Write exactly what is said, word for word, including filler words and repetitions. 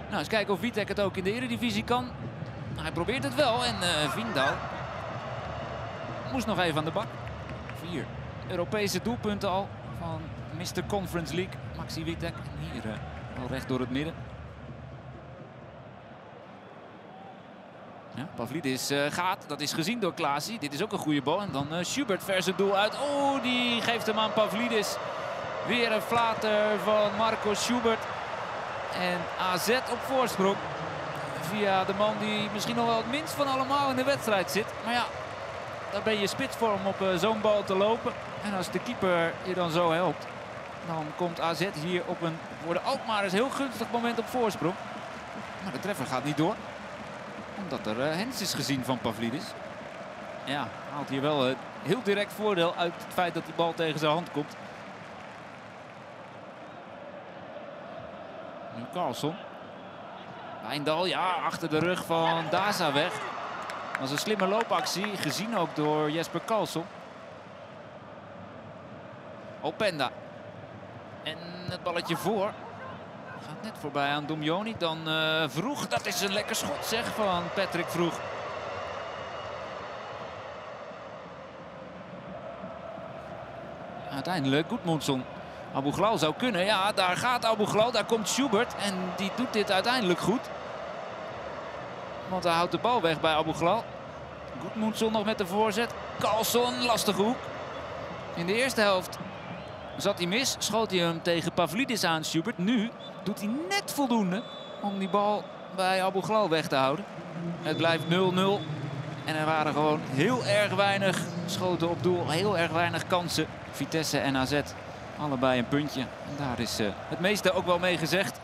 Nou, eens kijken of Witek het ook in de Eredivisie kan. Hij probeert het wel en uh, Vindal moest nog even aan de bak. Vier Europese doelpunten al van mister Conference League, Maxi Witek. En hier uh, wel recht door het midden. Ja, Pavlidis uh, gaat, dat is gezien door Klaasie. Dit is ook een goede bal. En dan uh, Schubert vers het doel uit. Oh, die geeft hem aan Pavlidis. Weer een flater van Marco Schubert. En A Z op voorsprong. Via de man die misschien nog wel het minst van allemaal in de wedstrijd zit. Maar ja, dan ben je spits voor om op uh, zo'n bal te lopen. En als de keeper je dan zo helpt, dan komt A Z hier op een voor de Alkmaarers heel gunstig moment op voorsprong. Maar de treffer gaat niet door. Omdat er uh, hens is gezien van Pavlidis. Ja, haalt hier wel uh, heel direct voordeel uit het feit dat die bal tegen zijn hand komt. Nu Carlson. Wijndal, ja, achter de rug van Daza weg. Dat was een slimme loopactie, gezien ook door Jesper Carlson. Openda. En het balletje voor. Gaat net voorbij aan Domjoni. Dan uh, Vroeg. Dat is een lekker schot zeg van Patrick Vroeg. Uiteindelijk Gudmundsson. Aboughlal zou kunnen. Ja, daar gaat Aboughlal. Daar komt Schubert. En die doet dit uiteindelijk goed. Want hij houdt de bal weg bij Aboughlal. Gudmundsson nog met de voorzet. Carlson, lastige hoek. In de eerste helft zat hij mis. Schoot hij hem tegen Pavlidis aan, Schubert. Nu doet hij net voldoende om die bal bij Aboughlal weg te houden. Het blijft nul nul. En er waren gewoon heel erg weinig schoten op doel. Heel erg weinig kansen. Vitesse en A Z allebei een puntje. En daar is uh, het meeste ook wel mee gezegd.